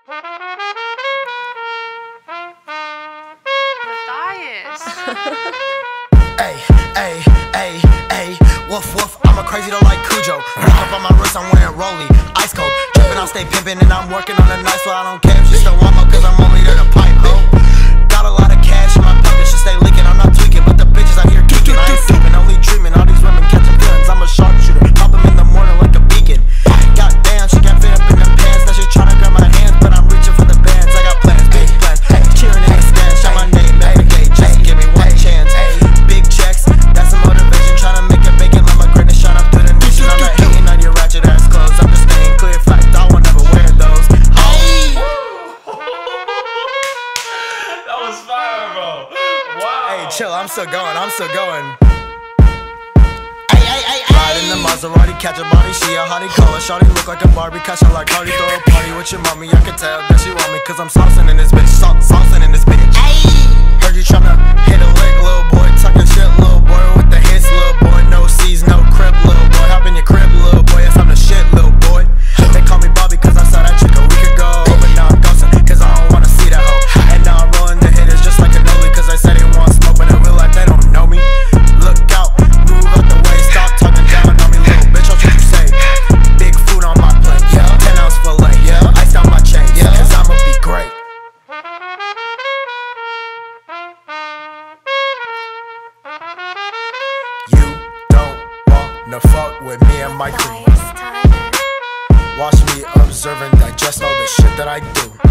Matthias. Ay, ay, ay, ay, woof woof, I'm a crazy though like Kujo. Look up on my wrist, I'm wearing rollie, ice cold. Drippin', I'll stay pimpin', and I'm working on the night, so I don't care if she still want more, cause I'm only there to pipe, ho. Got a lot of cash in my pocket, she stay leaking, I'm not tweaking, but the bitches out here geeking. I ain't sleeping, only dreaming, all these women catching feelings. I'm a sharpshooter, pop them in the morning like a beacon. Goddamn, she can't fit up in them pants, now she tryna grab my hands, but I'm reaching for the bands. I got plans, big plans, cheering in the stands, shout my name every day, just give me one chance. Big checks, that's the motivation, tryna make it bacon, let my greatness shine up through the nation. I'm not hating on your ratchet ass clothes, I'm just staying clear, fact, I will never wear those. That was fire, bro. Wow. Hey, chill, I'm still going. Ride in the Maserati, catch a body, she a hottie, call her shawty, look like a Barbie, catch her like Cardi, throw a party with your mommy, I can tell that she want me, cause I'm saucing in this bitch, saucing in this bitch. Heard you tryna hit a lick, little boy, talking shit, little boy, with the hits, little boy, no C's, no crib, little boy, hop in your crib, little boy, yes, I'm the shit, little boy. They call me Bobby cause I saw that chick a week ago, but now I'm ghosting, cause I don't wanna see that hoe. And now I'm rolling the hitters just like a nollie, cause they say they want smoke, but in real life they don't know me. Look out, move out the way, stop talking down on me, little bitch, that's what you say. Big food on my plate, 10-ounce fillet, ice down my chain, cause I'ma be great. You don't wanna fuck with me and my crew. Watch me observe and digest all the shit that I do.